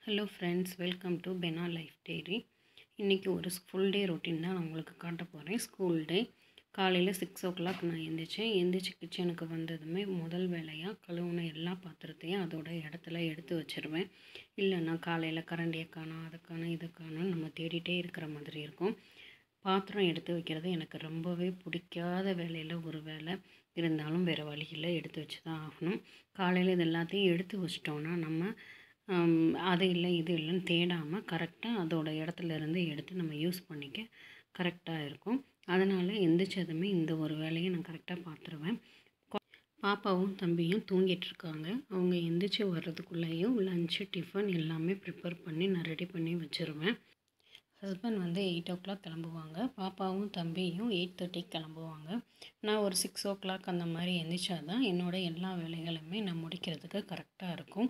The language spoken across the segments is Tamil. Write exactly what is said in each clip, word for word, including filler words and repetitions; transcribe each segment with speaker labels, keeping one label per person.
Speaker 1: ஹலோ ஃப்ரெண்ட்ஸ், வெல்கம் டு பெனா லைஃப் டைரி. இன்றைக்கி ஒரு ஃபுல் டே ரொட்டீன் தான் நான் உங்களுக்கு காட்ட போகிறேன். ஸ்கூல் டே காலையில் சிக்ஸ் ஓ கிளாக் நான் எழுந்திரிச்சேன். எழுந்திரிச்சி கிச்சனுக்கு வந்ததுமே முதல் வேலையாக கழுவுன எல்லா பாத்திரத்தையும் அதோட இடத்துல எடுத்து வச்சுருவேன். இல்லைன்னா காலையில் கரண்டியை காணோம், அதை காணோம், இதை காணோம் நம்ம தேடிகிட்டே இருக்கிற மாதிரி இருக்கும். பாத்திரம் எடுத்து வைக்கிறது எனக்கு ரொம்பவே பிடிக்காத வேலையில் ஒரு வேலை. இருந்தாலும் வேறு வழியில் எடுத்து வச்சு தான் ஆகணும். காலையில் இது எல்லாத்தையும் எடுத்து வச்சிட்டோன்னா நம்ம அது இல்லை இது இல்லைன்னு தேடாமல் கரெக்டாக அதோடய இடத்துல இருந்து எடுத்து நம்ம யூஸ் பண்ணிக்க கரெக்டாக இருக்கும். அதனால் எந்திரிச்சதுமே இந்த ஒரு வேலையை நான் கரெக்டாக பார்த்துருவேன். பாப்பாவும் தம்பியும் தூங்கிட்டுருக்காங்க. அவங்க எந்திரிச்சு வர்றதுக்குள்ளேயும் லஞ்சு டிஃபன் எல்லாமே ப்ரிப்பேர் பண்ணி நான் ரெடி பண்ணி வச்சுருவேன். ஹஸ்பண்ட் வந்து எயிட் ஓ கிளாக் கிளம்புவாங்க. பாப்பாவும் தம்பியும் எயிட் தேர்ட்டிக்கு கிளம்புவாங்க. நான் ஒரு சிக்ஸ் ஓ கிளாக் அந்த மாதிரி எந்திரிச்சா தான் என்னோடய எல்லா வேலைகளுமே நான் முடிக்கிறதுக்கு கரெக்டாக இருக்கும்.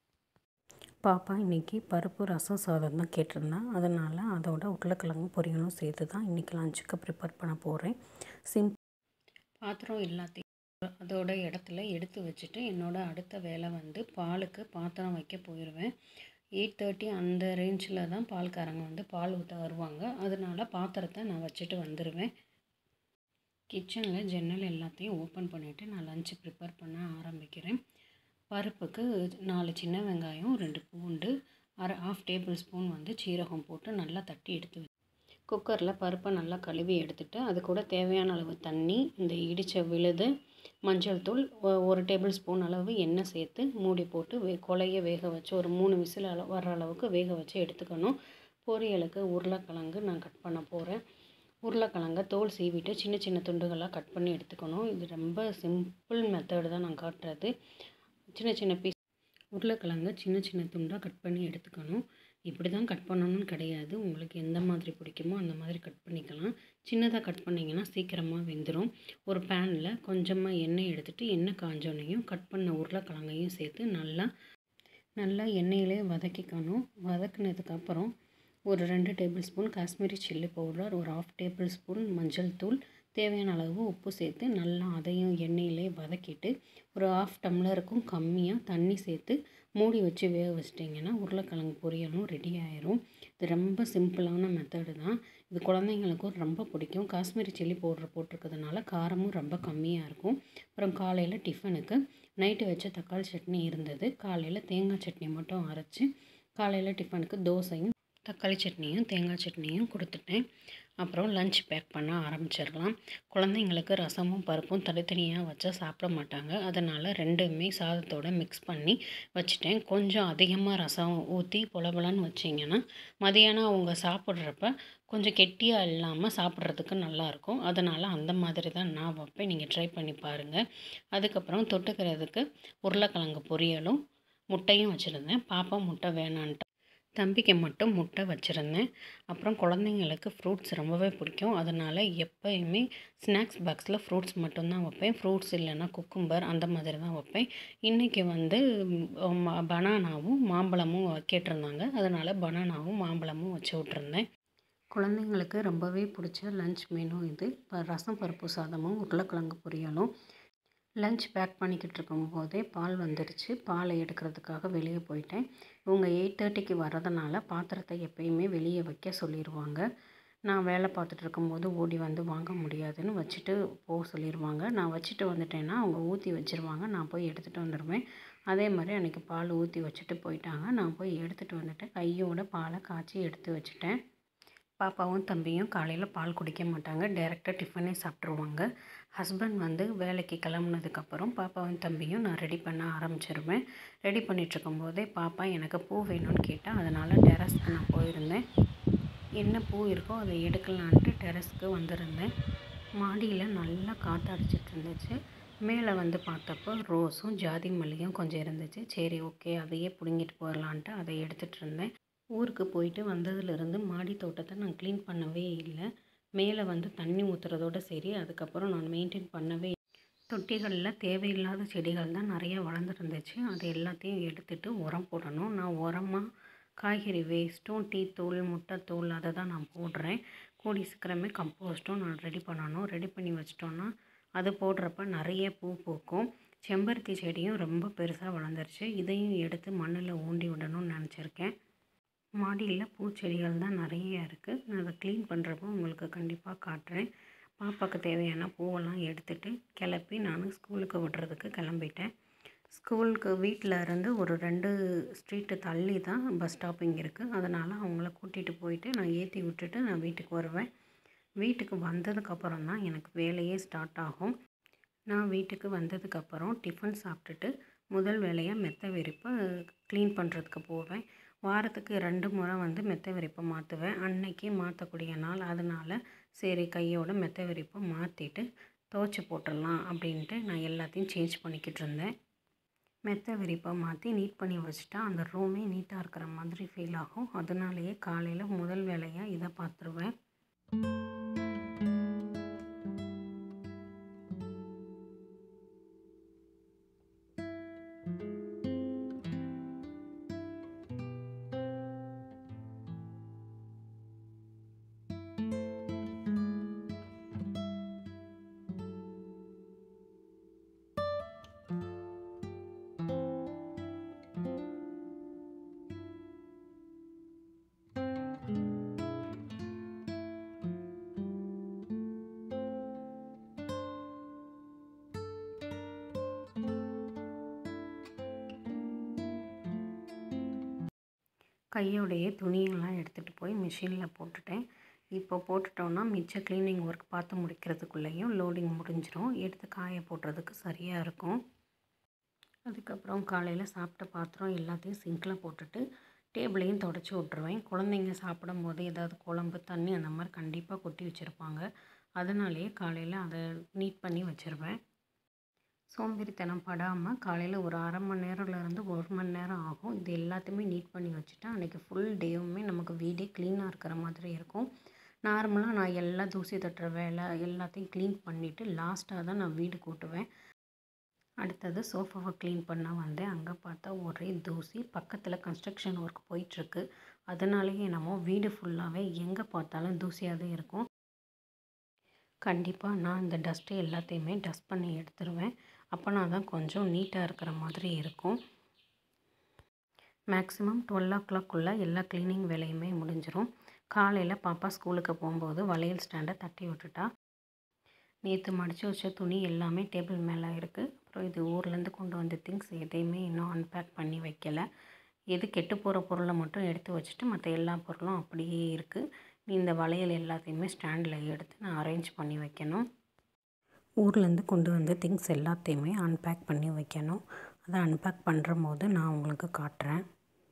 Speaker 1: பாப்பா இன்றைக்கி பருப்பு ரசம் சாதம் தான் கேட்டிருந்தேன். அதனால் அதோட உருளைக்கிழங்கு பொரியலும் சேர்த்து தான் இன்றைக்கி லஞ்சுக்கு ப்ரிப்பேர் பண்ண போகிறேன். சிம் பாத்திரம் எல்லாத்தையும் அதோட இடத்துல எடுத்து வச்சுட்டு என்னோடய அடுத்த வேலை வந்து பாலுக்கு பாத்திரம் வைக்க போயிடுவேன். எயிட் தேர்ட்டி அந்த ரேஞ்சில் தான் பால்காரங்க வந்து பால் ஊற்ற வருவாங்க. அதனால் பாத்திரத்தை நான் வச்சுட்டு வந்துடுவேன். கிச்சனில் ஜன்னல் எல்லாத்தையும் ஓப்பன் பண்ணிவிட்டு நான் லஞ்சு ப்ரிப்பேர் பண்ண ஆரம்பிக்கிறேன். பருப்புக்கு நாலு சின்ன வெங்காயம், ரெண்டு பூண்டு, அரை ஆஃப் டேபிள் ஸ்பூன் வந்து சீரகம் போட்டு நல்லா தட்டி எடுத்து குக்கரில் பருப்பை நல்லா கழுவி எடுத்துகிட்டு அது கூட தேவையான அளவு தண்ணி, இந்த இடித்த விழுது, மஞ்சள் தூள், ஒரு டேபிள் ஸ்பூன் அளவு எண்ணெய் சேர்த்து மூடி போட்டு வே கொலைய வேக வச்சு ஒரு மூணு விசில் அளவு வர்ற அளவுக்கு வேக வச்சு எடுத்துக்கணும். பொரியலுக்கு உருளைக்கிழங்கு நான் கட் பண்ண போகிறேன். உருளைக்கிழங்கை தோல் சீவிட்டு சின்ன சின்ன துண்டுகளாக கட் பண்ணி எடுத்துக்கணும். இது ரொம்ப சிம்பிள் மெத்தடு தான் நான் காட்டுறது. சின்ன சின்ன பீஸ் உருளைக்கிழங்கு சின்ன சின்ன துண்டாக கட் பண்ணி எடுத்துக்கணும். இப்படி தான் கட் பண்ணணும்னு கிடையாது. உங்களுக்கு எந்த மாதிரி பிடிக்குமோ அந்த மாதிரி கட் பண்ணிக்கலாம். சின்னதாக கட் பண்ணிங்கன்னா சீக்கிரமாக வெந்துடும். ஒரு பேனில் கொஞ்சமாக எண்ணெய் எடுத்துகிட்டு எண்ணெய் காஞ்சோன்னையும் கட் பண்ண உருளைக்கிழங்கையும் சேர்த்து நல்லா நல்லா எண்ணெயிலே வதக்கிக்கணும். வதக்கினதுக்கப்புறம் ஒரு ரெண்டு tablespoon Kashmiri chilli powder, ஒரு ஆஃப் டேபிள் ஸ்பூன் மஞ்சள் தூள், தேவையான அளவு உப்பு சேர்த்து நல்லா அதையும் எண்ணெயிலே வதக்கிட்டு ஒரு ஆஃப் டம்ளருக்கும் கம்மியாக தண்ணி சேர்த்து மூடி வச்சு வேக வச்சிட்டிங்கன்னா உருளைக்கிழங்கு பொரியலும் ரெடி ஆயிரும். இது ரொம்ப சிம்பிளான மெத்தடு தான். இது குழந்தைங்களுக்கும் ரொம்ப பிடிக்கும். காஷ்மீரி சில்லி பவுடர் போட்டிருக்கிறதுனால காரமும் ரொம்ப கம்மியாக இருக்கும். அப்புறம் காலையில் டிஃபனுக்கு நைட்டு வச்ச தக்காளி சட்னி இருந்தது. காலையில் தேங்காய் சட்னி மட்டும் அரைச்சி காலையில் டிஃபனுக்கு தோசையும் தக்காளி சட்னியும் தேங்காய் சட்னியும் கொடுத்துட்டேன். அப்புறம் லஞ்ச் பேக் பண்ண ஆரம்பிச்சிடலாம். குழந்தைங்களுக்கு ரசமும் பருப்பும் தனித்தனியாக வச்சா சாப்பிட மாட்டாங்க. அதனால் ரெண்டுமே சாதத்தோடு மிக்ஸ் பண்ணி வச்சுட்டேன். கொஞ்சம் அதிகமாக ரசம் ஊற்றி பொலபொலன்னு வச்சிங்கன்னா மதியானம் அவங்க சாப்பிட்றப்ப கொஞ்சம் கெட்டியாக இல்லாமல் சாப்பிட்றதுக்கு நல்லாயிருக்கும். அதனால் அந்த மாதிரி தான் நான் வைப்பேன். நீங்கள் ட்ரை பண்ணி பாருங்கள். அதுக்கப்புறம் தொட்டுக்கிறதுக்கு உருளைக்கிழங்கு பொரியலும் முட்டையும் வச்சுருந்தேன். பாப்பா முட்டை வேணான்ட்டு தம்பிக்கு மட்டும் முட்டை வச்சுருந்தேன். அப்புறம் குழந்தைங்களுக்கு ஃப்ரூட்ஸ் ரொம்பவே பிடிக்கும். அதனால் எப்போயுமே ஸ்நாக்ஸ் பாக்ஸில் ஃப்ரூட்ஸ் மட்டும்தான் வைப்பேன். ஃப்ரூட்ஸ் இல்லைன்னா குக்கும்பர் அந்த மாதிரி தான் வைப்பேன். இன்றைக்கி வந்து பனானாவும் மாம்பழமும் கேட்டிருந்தாங்க. அதனால் பனானாவும் மாம்பழமும் வச்சு விட்ருந்தேன். குழந்தைங்களுக்கு ரொம்பவே பிடிச்ச லஞ்ச் மெனு இது. இப்போ ரசம் பருப்பு சாதமும் உருளைக்கிழங்கு பொரியலும். லஞ்ச் பேக் பண்ணிக்கிட்டு இருக்கும்போதே பால் வந்துடுச்சு. பாலை எடுக்கிறதுக்காக வெளியே போயிட்டேன். இவங்க எயிட் தேர்ட்டிக்கு வர்றதுனால பாத்திரத்தை எப்பயுமே வெளியே வைக்க சொல்லிடுவாங்க. நான் வேலை பார்த்துட்டு இருக்கும்போது ஓடி வந்து வாங்க முடியாதுன்னு வச்சுட்டு போக சொல்லிடுவாங்க. நான் வச்சுட்டு வந்துட்டேன்னா அவங்க ஊற்றி வச்சுருவாங்க. நான் போய் எடுத்துகிட்டு வந்துடுவேன். அதே மாதிரி அன்றைக்கி பால் ஊற்றி வச்சுட்டு போயிட்டாங்க. நான் போய் எடுத்துகிட்டு வந்துட்டேன். கையோட பாலை காய்ச்சி எடுத்து வச்சுட்டேன். பாப்பாவும் தம்பியும் காலையில் பால் குடிக்க மாட்டாங்க. டைரெக்டாக டிஃபனே சாப்பிட்ருவாங்க. ஹஸ்பண்ட் வந்து வேலைக்கு கிளம்புனதுக்கப்புறம் பாப்பாவும் தம்பியும் நான் ரெடி பண்ண ஆரம்பிச்சிருவேன். ரெடி பண்ணிகிட்ருக்கும்போதே பாப்பா எனக்கு பூ வேணும்னு கேட்டால் அதனால் டெரஸ்க்கு நான் போயிருந்தேன். என்ன பூ இருக்கோ அதை எடுக்கலான்ட்டு டெரஸ்க்கு வந்திருந்தேன். மாடியில் நல்லா காற்று அடிச்சிட்டு இருந்துச்சு. மேலே வந்து பார்த்தப்போ ரோஸும் ஜாதி மல்லியும் கொஞ்சம் இருந்துச்சு. சரி, ஓகே, அதையே பிடுங்கிட்டு போயிடலான்ட்டு அதை எடுத்துகிட்டு இருந்தேன். ஊருக்கு போயிட்டு வந்ததுலேருந்து மாடி தோட்டத்தை நான் க்ளீன் பண்ணவே இல்லை. மேலே வந்து தண்ணி ஊற்றுறதோடு சரி, அதுக்கப்புறம் நான் மெயின்டைன் பண்ணவே தொட்டிகளில் தேவையில்லாத செடிகள் தான் நிறையா வளர்ந்துருந்துச்சு. அது எல்லாத்தையும் எடுத்துகிட்டு உரம் போடணும். நான் உரமாக காய்கறி வேஸ்ட்டும் டீ தூள் முட்டைத்தூள் அதை தான் நான் போடுறேன். கூடி சீக்கிரமே கம்போஸ்ட்டும் நான் ரெடி பண்ணணும். ரெடி பண்ணி வச்சிட்டோன்னா அது போடுறப்ப நிறைய பூ பூக்கும். செம்பருத்தி செடியும் ரொம்ப பெருசாக வளர்ந்துருச்சு. இதையும் எடுத்து மண்ணில் ஊண்டி விடணும்னு நினச்சிருக்கேன். மாடியில் பூச்செடிகள் தான் நிறைய இருக்குது. நான் அதை க்ளீன் பண்ணுறப்போ உங்களுக்கு கண்டிப்பாக காட்டுறேன். பாப்பாவுக்கு தேவையான பூவெல்லாம் எடுத்துகிட்டு கிளப்பி நான் ஸ்கூலுக்கு விடுறதுக்கு கிளம்பிட்டேன். ஸ்கூலுக்கு வீட்டில் இருந்து ஒரு ரெண்டு ஸ்ட்ரீட்டு தள்ளி தான் பஸ் ஸ்டாப்பிங் இருக்குது. அதனால் அவங்கள கூட்டிகிட்டு போயிட்டு நான் ஏற்றி விட்டுட்டு நான் வீட்டுக்கு வருவேன். வீட்டுக்கு வந்ததுக்கப்புறம் தான் எனக்கு வேலையே ஸ்டார்ட் ஆகும். நான் வீட்டுக்கு வந்ததுக்கப்புறம் டிஃபன் சாப்பிட்டுட்டு முதல் வேலையாக மெத்தை விரிப்பை க்ளீன் பண்ணுறதுக்கு போவேன். வாரத்துக்கு ரெண்டு முறை வந்து மெத்தை விரிப்பை மாற்றுவேன். அன்னைக்கு மாற்றக்கூடிய நாள், அதனால் சரி கையோட மெத்தை விரிப்பை மாற்றிட்டு துவைச்சி போட்டுடலாம் அப்படின்ட்டு நான் எல்லாத்தையும் சேஞ்ச் பண்ணிக்கிட்டு இருந்தேன். மெத்தை விரிப்பை மாற்றி நீட் பண்ணி வச்சுட்டா அந்த ரூமே நீட்டாக இருக்கிற மாதிரி ஃபீல் ஆகும். அதனாலேயே காலையில் முதல் வேலையாக இதை பார்த்துருவேன். கையோடையே துணியெல்லாம் எடுத்துகிட்டு போய் மிஷினில் போட்டுட்டேன். இப்போ போட்டுட்டோன்னா மிச்ச க்ளீனிங் ஒர்க் பார்த்து முடிக்கிறதுக்குள்ளேயும் லோடிங் முடிஞ்சிடும். எடுத்து காய போடுறதுக்கு சரியாக இருக்கும். அதுக்கப்புறம் காலையில் சாப்பிட்ட பாத்திரம் எல்லாத்தையும் சிங்கில் போட்டுட்டு டேபிளையும் தொடச்சி விட்ருவேன். குழந்தைங்க சாப்பிடும் போது ஏதாவது குழம்பு தண்ணி அந்த மாதிரி கண்டிப்பாக கொட்டி வச்சுருப்பாங்க. அதனாலேயே காலையில் அதை நீட் பண்ணி வச்சுருவேன். சோம்பேறித்தனம் படாமல் காலையில் ஒரு அரை மணி நேரம்லேருந்து ஒரு மணி நேரம் ஆகும். இது எல்லாத்தையுமே நீட் பண்ணி வச்சுட்டா அன்றைக்கி ஃபுல் டேவுமே நமக்கு வீடே க்ளீனாக இருக்கிற மாதிரி இருக்கும். நார்மலாக நான் எல்லா தூசி தட்டுற வேலை எல்லாத்தையும் க்ளீன் பண்ணிவிட்டு லாஸ்ட்டாக தான் நான் வீடு கூட்டுவேன். அடுத்தது சோஃபாவை க்ளீன் பண்ண வந்தேன். அங்கே பார்த்தா ஒரே தூசி. பக்கத்தில் கன்ஸ்ட்ரக்ஷன் ஒர்க் போயிட்டுருக்கு. அதனாலேயே என்னமோ வீடு ஃபுல்லாகவே எங்கே பார்த்தாலும் தூசியாக தான் இருக்கும். கண்டிப்பாக நான் இந்த டஸ்ட்டு எல்லாத்தையுமே டஸ்ட் பண்ணி எடுத்துருவேன். அப்போனா தான் கொஞ்சம் நீட்டாக இருக்கிற மாதிரி இருக்கும். மேக்ஸிமம் டுவெல் ஓ கிளாக்குள்ளே எல்லா க்ளீனிங் வேலையுமே முடிஞ்சிடும். காலையில் பாப்பா ஸ்கூலுக்கு போகும்போது வளையல் ஸ்டாண்டை தட்டி விட்டுட்டா. நேற்று மடித்து வச்ச துணி எல்லாமே டேபிள் மேலே இருக்குது. அப்புறம் இது ஊர்லேருந்து கொண்டு வந்த திங்ஸ் எதையுமே இன்னும் அன்பேக் பண்ணி வைக்கலை. எது கெட்டு போகிற பொருளை மட்டும் எடுத்து வச்சுட்டு மற்ற எல்லா பொருளும் அப்படியே இருக்குது. இந்த வளையல் எல்லாத்தையுமே ஸ்டாண்டில் எடுத்து நான் அரேஞ்ச் பண்ணி வைக்கணும். ஊர்லேருந்து கொண்டு வந்த திங்ஸ் எல்லாத்தையுமே அன்பேக் பண்ணி வைக்கணும். அதை அன்பேக் பண்ணுற போது நான் உங்களுக்கு காட்டுறேன்.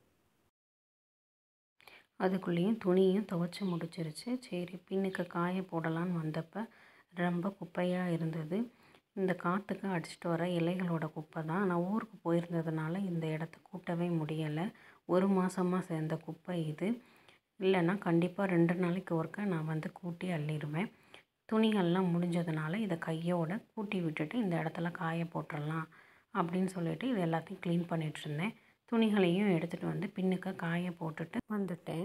Speaker 1: அதுக்குள்ளேயும் துணியும் துவைச்சி முடிச்சிருச்சு. சரி பின்னுக்கு காய போடலான்னு வந்தப்போ ரொம்ப குப்பையாக இருந்தது. இந்த காற்றுக்கு அடிச்சிட்டு வர இலைகளோட குப்பை தான். நான் ஊருக்கு போயிருந்ததுனால இந்த இடத்த கூட்டவே முடியலை. ஒரு மாதமாக சேர்ந்த குப்பை இது. இல்லைன்னா கண்டிப்பாக ரெண்டு நாளைக்கு ஒருக்கா நான் வந்து கூட்டி அள்ளிடுவேன். துணிகள்லாம் முடிஞ்சதுனால இதை கையோட கூட்டி விட்டுட்டு இந்த இடத்துல காய போட்டுடலாம் அப்படின்னு சொல்லிட்டு இது எல்லாத்தையும் க்ளீன் பண்ணிகிட்ருந்தேன். துணிகளையும் எடுத்துகிட்டு வந்து பின்னுக்கு காய போட்டுட்டு வந்துட்டேன்.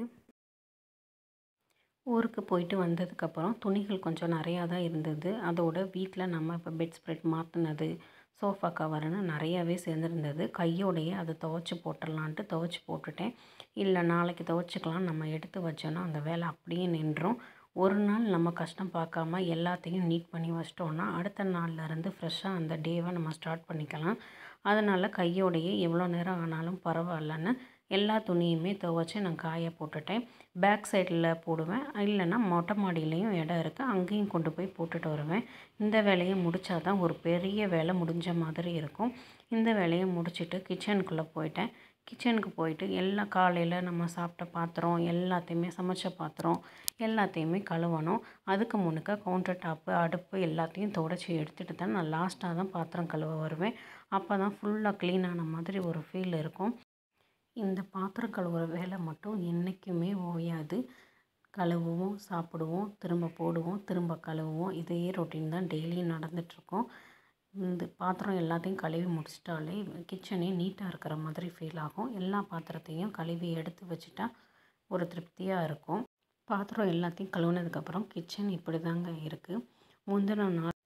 Speaker 1: ஊருக்கு போயிட்டு வந்ததுக்கப்புறம் துணிகள் கொஞ்சம் நிறையா தான் இருந்தது. அதோட வீட்டில் நம்ம இப்போ பெட் ஸ்ப்ரெட் மாற்றினது, சோஃபா கவருன்னு நிறையாவே சேர்ந்துருந்தது. கையோடையே அதை துவைச்சி போட்டுடலான்ட்டு துவைச்சி போட்டுட்டேன். இல்லை நாளைக்கு துவைச்சிக்கலாம் நம்ம எடுத்து வச்சோன்னா அந்த வேலை அப்படியே நின்றும். ஒரு நாள் நம்ம கஷ்டம் பார்க்காம எல்லாத்தையும் நீட் பண்ணி வச்சிட்டோன்னா அடுத்த நாள்லேருந்து ஃப்ரெஷ்ஷாக அந்த டேவை நம்ம ஸ்டார்ட் பண்ணிக்கலாம். அதனால் கையோடையே எவ்வளோ நேரம் ஆனாலும் பரவாயில்லன்னு எல்லா துணியுமே துவைச்சி நான் காய போட்டுட்டேன். பேக் சைடில் போடுவேன். இல்லைன்னா மொட்டை மாடியிலையும் இடம் இருக்குது, அங்கேயும் கொண்டு போய் போட்டுட்டு வருவேன். இந்த வேலையை முடித்தா தான் ஒரு பெரிய வேலை முடிஞ்ச மாதிரி இருக்கும். இந்த வேலையை முடிச்சுட்டு கிச்சனுக்குள்ளே போயிட்டேன். கிச்சனுக்கு போயிட்டு எல்லா காலையில் நம்ம சாப்பிட்ட பாத்திரம் எல்லாத்தையுமே சமைச்ச பாத்திரம் எல்லாத்தையுமே கழுவணும். அதுக்கு முன்னுக்க கவுண்டர் டாப்பு அடுப்பு எல்லாத்தையும் துடைச்சி எடுத்துகிட்டு தான் நான் லாஸ்ட்டாக தான் பாத்திரம் கழுவ வருவேன். அப்போ தான் ஃபுல்லாக க்ளீனான மாதிரி ஒரு ஃபீல் இருக்கும். இந்த பாத்திரம் கழுவுற வேலை மட்டும் என்றைக்குமே ஓயாது. கழுவுவோம், சாப்பிடுவோம், திரும்ப போடுவோம், திரும்ப கழுவுவோம். இதே ரொட்டீன் தான் டெய்லியும் நடந்துகிட்ருக்கோம். இந்த பாத்திரம் எல்லாத்தையும் கழுவி முடிச்சிட்டாலே கிச்சனே நீட்டாக இருக்கிற மாதிரி ஃபீல் ஆகும். எல்லா பாத்திரத்தையும் கழுவி எடுத்து வச்சுட்டா ஒரு திருப்தியாக இருக்கும். பாத்திரம் எல்லாத்தையும் கழுவுனதுக்கப்புறம் கிச்சன் இப்படி தாங்க இருக்குது. முந்தின நாள்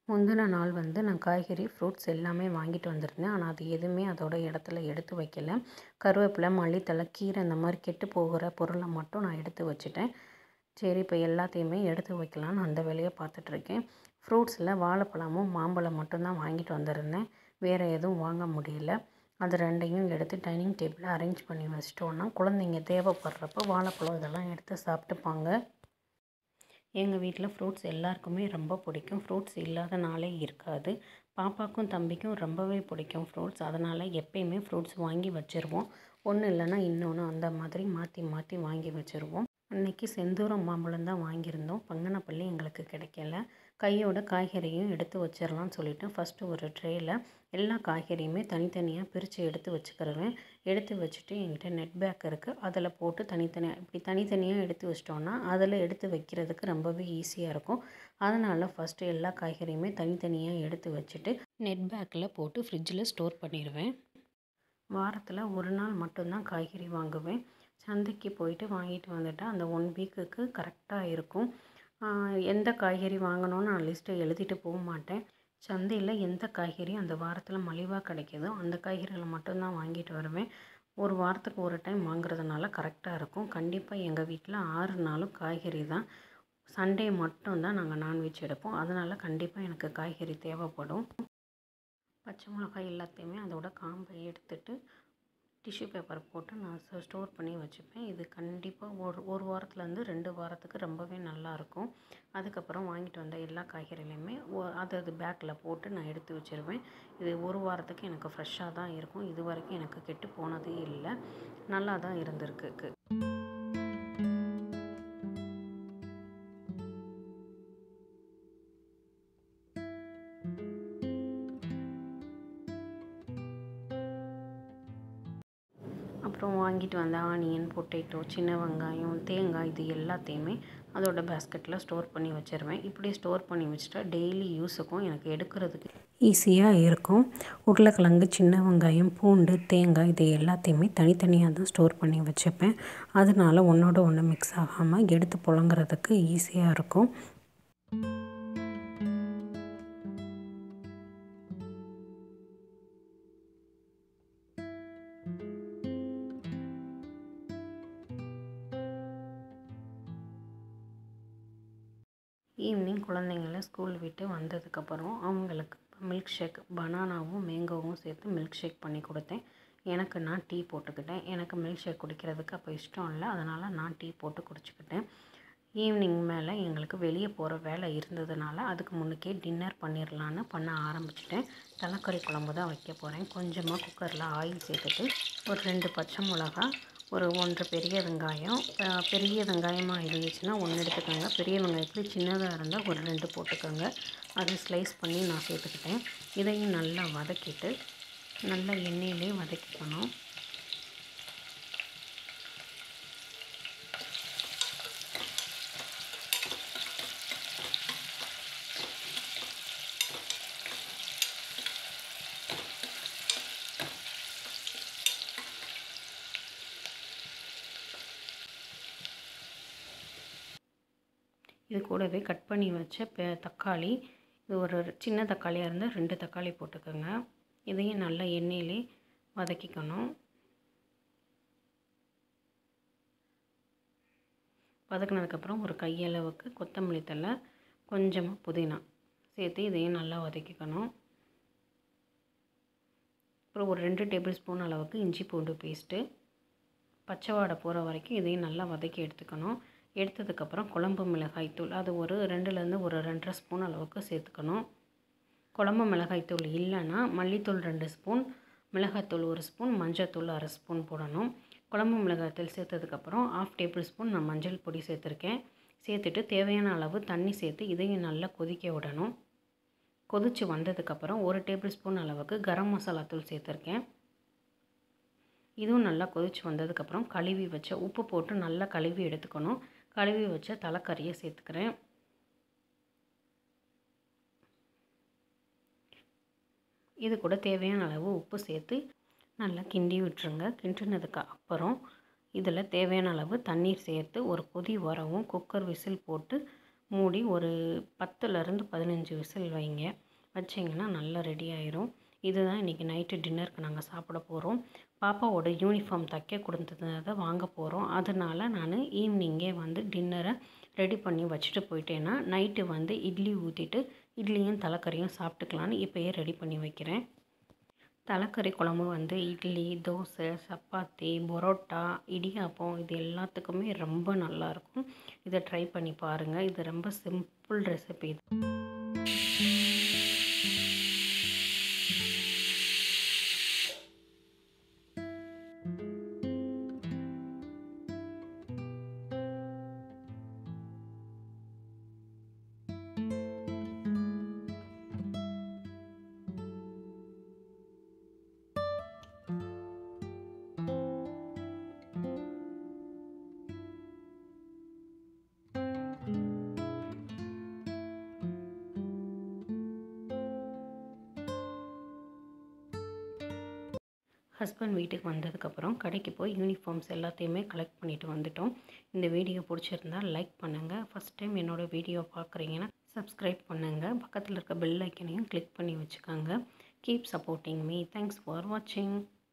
Speaker 1: முந்தின நாள் வந்து நான் காய்கறி ஃப்ரூட்ஸ் எல்லாமே வாங்கிட்டு வந்திருந்தேன். ஆனால் அது எதுவுமே அதோட இடத்துல எடுத்து வைக்கல. கருவேப்பிலை, மல்லித்தழை, கீரை இந்த மாதிரி கெட்டு போகிற பொருளை மட்டும் நான் எடுத்து வச்சுட்டேன். சரி, இப்போ எல்லாத்தையுமே எடுத்து வைக்கலான்னு அந்த வேலையை பார்த்துட்ருக்கேன். ஃப்ரூட்ஸில் வாழைப்பழமும் மாம்பழம் மட்டும்தான் வாங்கிட்டு வந்திருந்தேன். வேறு எதுவும் வாங்க முடியல. அது ரெண்டையும் எடுத்து டைனிங் டேபிளில் அரேஞ்ச் பண்ணி வச்சிட்டோன்னா குழந்தைங்க தேவைப்படுறப்போ வாழைப்பழம் இதெல்லாம் எடுத்து சாப்பிட்டுப்பாங்க. எங்கள் வீட்டில் ஃப்ரூட்ஸ் எல்லாருக்குமே ரொம்ப பிடிக்கும். ஃப்ரூட்ஸ் இல்லாத நாளே இருக்காது. பாப்பாக்கும் தம்பிக்கும் ரொம்பவே பிடிக்கும் ஃப்ரூட்ஸ். அதனால் எப்பயுமே ஃப்ரூட்ஸ் வாங்கி வச்சுருவோம். ஒன்று இல்லைன்னா இன்னொன்று அந்த மாதிரி மாற்றி மாற்றி வாங்கி வச்சுருவோம். அன்றைக்கி செந்தூரம் மாம்பழம் தான் வாங்கியிருந்தோம். பங்கனப்பள்ளி எங்களுக்கு கிடைக்கல. கையோட காய்கறியும் எடுத்து வச்சிடலான்னு சொல்லிவிட்டு ஃபஸ்ட்டு ஒரு ட்ரேயில் எல்லா காய்கறியுமே தனித்தனியாக பிரித்து எடுத்து வச்சுக்கிருவேன். எடுத்து வச்சுட்டு என்கிட்ட நெட் பேக் இருக்குது. அதில் போட்டு தனித்தனியாக இப்படி தனித்தனியாக எடுத்து வச்சிட்டோன்னா அதில் எடுத்து வைக்கிறதுக்கு ரொம்பவே ஈஸியாக இருக்கும். அதனால் ஃபஸ்ட்டு எல்லா காய்கறியுமே தனித்தனியாக எடுத்து வச்சுட்டு நெட் பேக்கில் போட்டு ஃப்ரிட்ஜில் ஸ்டோர் பண்ணிடுவேன். வாரத்தில் ஒரு நாள் மட்டும்தான் காய்கறி வாங்குவேன். சந்தைக்கு போயிட்டு வாங்கிட்டு வந்துட்டால் அந்த ஒன் வீக்குக்கு கரெக்டாக இருக்கும். எந்த காய்கறி வாங்கணும்னு நான் லிஸ்ட்டை எழுதிட்டு போக மாட்டேன். சந்தையில் எந்த காய்கறி அந்த வாரத்தில் மலிவாக கிடைக்கிதோ அந்த காய்கறிகளை மட்டும்தான் வாங்கிட்டு வருவேன். ஒரு வாரத்துக்கு ஒரு டைம் வாங்குறதுனால கரெக்டாக இருக்கும். கண்டிப்பாக எங்கள் வீட்டில் ஆறு நாளும் காய்கறி தான். சண்டே மட்டும்தான் நாங்கள் நான்வெஜ் எடுப்போம். அதனால் கண்டிப்பாக எனக்கு காய்கறி தேவைப்படும். பச்சை மிளகாய் எல்லாத்தையுமே அதோட காம்பை எடுத்துட்டு டிஷ்யூ பேப்பர் போட்டு நான் ஸ்டோர் பண்ணி வச்சுப்பேன். இது கண்டிப்பாக ஒரு ஒரு வாரத்துலேருந்து ரெண்டு வாரத்துக்கு ரொம்பவே நல்லாயிருக்கும். அதுக்கப்புறம் வாங்கிட்டு வந்த எல்லா காய்கறிகளையுமே அது அது பேக்கில் போட்டு நான் எடுத்து வச்சுருவேன். இது ஒரு வாரத்துக்கு எனக்கு ஃப்ரெஷ்ஷாக தான் இருக்கும். இது வரைக்கும் எனக்கு கெட்டு போனதே இல்லை. நல்லா தான் இருந்திருக்கு. அப்புறம் வாங்கிட்டு வந்த ஆனியன், பொட்டேட்டோ, சின்ன வெங்காயம், தேங்காய் இது எல்லாத்தையுமே அதோட பேஸ்கெட்டில் ஸ்டோர் பண்ணி வச்சுருவேன். இப்படி ஸ்டோர் பண்ணி வச்சுட்டா டெய்லி யூஸுக்கும் எனக்கு எடுக்கிறதுக்கு ஈஸியாக இருக்கும். உருளைக்கிழங்கு, சின்ன வெங்காயம், பூண்டு, தேங்காய் இது எல்லாத்தையுமே தனித்தனியாக தான் ஸ்டோர் பண்ணி வச்சுப்பேன். அதனால ஒன்றோட ஒன்று மிக்ஸ் ஆகாமல் எடுத்து புழங்குறதுக்கு ஈஸியாக இருக்கும். ஈவினிங் குழந்தைங்கள ஸ்கூல் விட்டு வந்ததுக்கப்புறம் அவங்களுக்கு மில்க் ஷேக், பனானாவும் மேங்கோவும் சேர்த்து மில்க் ஷேக் பண்ணி கொடுத்தேன். எனக்கு நான் டீ போட்டுக்கிட்டேன். எனக்கு மில்க் ஷேக் குடிக்கிறதுக்கு அப்போ இஷ்டம் இல்லை. அதனால் நான் டீ போட்டு குடிச்சிக்கிட்டேன். ஈவினிங் மேலே எங்களுக்கு வெளியே போகிற வேலை இருந்ததுனால அதுக்கு முன்னுக்கே டின்னர் பண்ணிடலான்னு பண்ண ஆரம்பிச்சிட்டேன். தலைக்கறி குழம்பு தான் வைக்க போகிறேன். கொஞ்சமாக குக்கரில் ஆயில் சேர்த்துட்டு ஒரு ரெண்டு பச்சை மிளகா, ஒரு ஒன்றரை பெரிய வெங்காயம், பெரிய வெங்காயமாக இருந்துச்சுன்னா ஒன்று எடுத்துக்கோங்க. பெரிய வெங்காயத்தில் சின்னதாக இருந்தால் ஒரு ரெண்டு போட்டுக்கோங்க. அதை ஸ்லைஸ் பண்ணி நான் சேர்த்துக்கிட்டேன். இதையும் நல்லா வதக்கிட்டு நல்லா எண்ணெயிலே வதக்கிக்கணும். இது கூடவே கட் பண்ணி வச்ச பெ தக்காளி, இது ஒரு சின்ன தக்காளியாக இருந்தால் ரெண்டு தக்காளி போட்டுக்கோங்க. இதையும் நல்லா எண்ணெயிலே வதக்கிக்கணும். வதக்கினதுக்கப்புறம் ஒரு கையளவுக்கு கொத்தமல்லி தழை, கொஞ்சமாக புதினா சேர்த்து இதையும் நல்லா வதக்கிக்கணும். அப்புறம் ஒரு ரெண்டு டேபிள் ஸ்பூன் அளவுக்கு இஞ்சி பூண்டு பேஸ்ட்டு, பச்சை வாடை போகிற வரைக்கும் இதையும் நல்லா வதக்கி எடுத்துக்கணும். எடுத்ததுக்கப்புறம் குழம்பு மிளகாய்த்தூள் அது ஒரு ரெண்டுலேருந்து ஒரு ரெண்டரை ஸ்பூன் அளவுக்கு சேர்த்துக்கணும். குழம்பு மிளகாய்த்தூள் இல்லைன்னா மல்லித்தூள் ரெண்டு ஸ்பூன், மிளகாய்த்தூள் ஒரு ஸ்பூன், மஞ்சள்தூள் அரை ஸ்பூன் போடணும். குழம்பு மிளகாய்த்தூள் சேர்த்ததுக்கப்புறம் ஆஃப் டேபிள் ஸ்பூன் நான் மஞ்சள் பொடி சேர்த்துருக்கேன். சேர்த்துட்டு தேவையான அளவு தண்ணி சேர்த்து இதையும் நல்லா கொதிக்க விடணும். கொதித்து வந்ததுக்கப்புறம் ஒரு டேபிள் ஸ்பூன் அளவுக்கு கரம் மசாலா தூள் சேர்த்துருக்கேன். இதுவும் நல்லா கொதித்து வந்ததுக்கப்புறம் கழுவி வச்ச உப்பு போட்டு நல்லா கழுவி எடுத்துக்கணும். கழுவி வச்ச தலைக்கறியை சேர்த்துக்கிறேன். இது கூட தேவையான அளவு உப்பு சேர்த்து நல்லா கிண்டி விட்டுருங்க. கிண்டினதுக்கு அப்புறம் இதில் தேவையான அளவு தண்ணீர் சேர்த்து ஒரு கொதி வரவும் குக்கர் விசில் போட்டு மூடி ஒரு பத்துலேருந்து பதினஞ்சு விசில் வைங்க. வச்சிங்கன்னா நல்லா ரெடி ஆயிரும். இதுதான் இன்றைக்கி நைட்டு டின்னருக்கு நாங்கள் சாப்பிட போகிறோம். பாப்பாவோட யூனிஃபார்ம் தைக்க கொடுத்ததை வாங்க போகிறோம். அதனால் நான் ஈவினிங்கே வந்து டின்னரை ரெடி பண்ணி வச்சுட்டு போயிட்டேன்னா நைட்டு வந்து இட்லி ஊற்றிட்டு இட்லியும் தலைக்கறியும் சாப்பிட்டுக்கலான்னு இப்போயே ரெடி பண்ணி வைக்கிறேன். தலைக்கறி குழம்பு வந்து இட்லி, தோசை, சப்பாத்தி, பரோட்டா, இடியாப்பம் இது எல்லாத்துக்குமே ரொம்ப நல்லாயிருக்கும். இதை ட்ரை பண்ணி பாருங்கள். இது ரொம்ப சிம்பிள் ரெசிபி. ஹஸ்பண்ட் வீட்டுக்கு வந்ததுக்கப்புறம் கடைக்கு போய் யூனிஃபார்ம்ஸ் எல்லாத்தையுமே கலெக்ட் பண்ணிவிட்டு வந்துட்டோம். இந்த வீடியோ பிடிச்சிருந்தா லைக் பண்ணுங்கள். ஃபஸ்ட் டைம் என்னோடய வீடியோ பார்க்குறீங்கன்னா சப்ஸ்கிரைப் பண்ணுங்கள். பக்கத்தில் இருக்க பெல் ஐக்கனையும் கிளிக் பண்ணி வச்சுக்கோங்க. Keep supporting me. Thanks for வாட்சிங்.